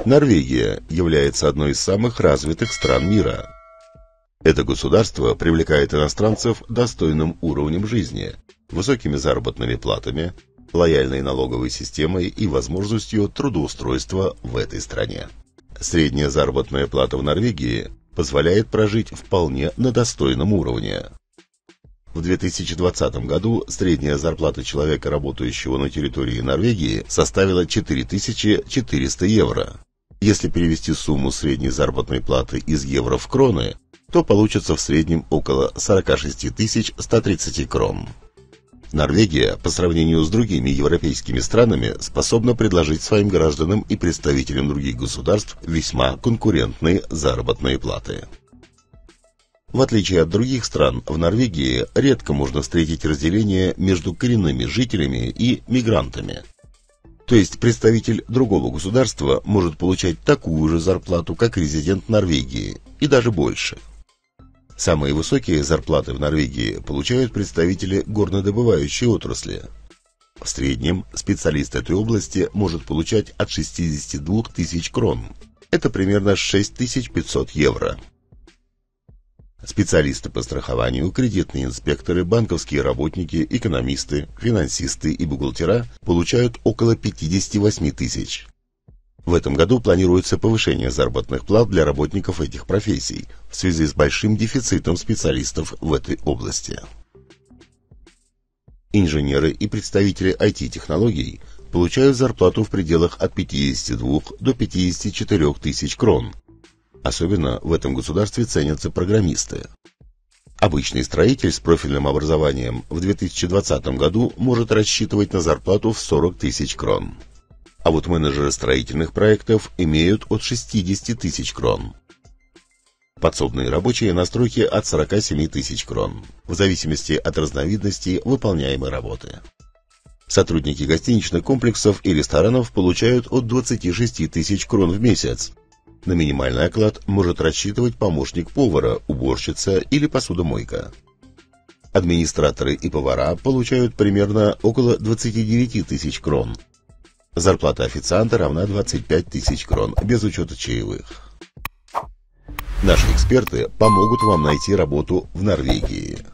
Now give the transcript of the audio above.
Норвегия является одной из самых развитых стран мира. Это государство привлекает иностранцев достойным уровнем жизни, высокими заработными платами, лояльной налоговой системой и возможностью трудоустройства в этой стране. Средняя заработная плата в Норвегии позволяет прожить вполне на достойном уровне. В 2020 году средняя зарплата человека, работающего на территории Норвегии, составила 4400 евро. Если перевести сумму средней заработной платы из евро в кроны, то получится в среднем около 46 130 крон. Норвегия, по сравнению с другими европейскими странами, способна предложить своим гражданам и представителям других государств весьма конкурентные заработные платы. В отличие от других стран, в Норвегии редко можно встретить разделение между коренными жителями и мигрантами. То есть представитель другого государства может получать такую же зарплату, как резидент Норвегии, и даже больше. Самые высокие зарплаты в Норвегии получают представители горнодобывающей отрасли. В среднем специалист этой области может получать от 62 тысяч крон. Это примерно 6500 евро. Специалисты по страхованию, кредитные инспекторы, банковские работники, экономисты, финансисты и бухгалтера получают около 58 тысяч. В этом году планируется повышение заработных плат для работников этих профессий в связи с большим дефицитом специалистов в этой области. Инженеры и представители IT-технологий получают зарплату в пределах от 52 до 54 тысяч крон. Особенно в этом государстве ценятся программисты. Обычный строитель с профильным образованием в 2020 году может рассчитывать на зарплату в 40 тысяч крон. А вот менеджеры строительных проектов имеют от 60 тысяч крон. Подсобные рабочие на стройке от 47 тысяч крон, в зависимости от разновидности выполняемой работы. Сотрудники гостиничных комплексов и ресторанов получают от 26 тысяч крон в месяц. На минимальный оклад может рассчитывать помощник повара, уборщица или посудомойка. Администраторы и повара получают примерно около 29 тысяч крон. Зарплата официанта равна 25 тысяч крон, без учета чаевых. Наши эксперты помогут вам найти работу в Норвегии.